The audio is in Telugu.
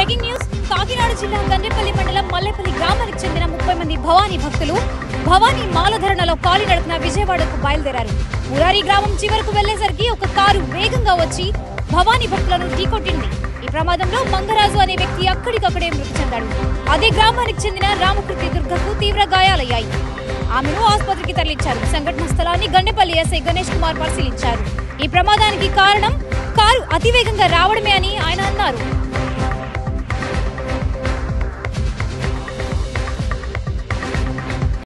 బ్రేకింగ్ న్యూస్ కాకినాడ జిల్లా గండ్రేపల్లి మండలం మల్లేపల్లి గ్రామానికి చెందిన 30 మంది భవానీ భక్తులు భవానీ మాలధరణలో కాలినడకన విజయవాడకు బయలుదేరారు. మురారి గ్రామం చివరకు వెళ్లేసరికి ఒక కారు వేగంగా వచ్చి భవానీ భక్తులను ఢీకొట్టింది. ఈ ప్రమాదంలో మంగరాజు అనే వ్యక్తి అక్కడికక్కడే మృతి చెందాడు. అదే గ్రామానికి చెందిన రామకృతి దుర్గకు తీవ్ర గాయాలయ్యాయి. ఆమెను ఆసుపత్రికి తరలించారు. సంఘటన స్థలాన్ని గండేపల్లి ఎస్ఐ గణేష్ కుమార్ పరిశీలించారు. ఈ ప్రమాదానికి కారణం కారు అతివేగంగా రావడమే అని ఆయన అన్నారు.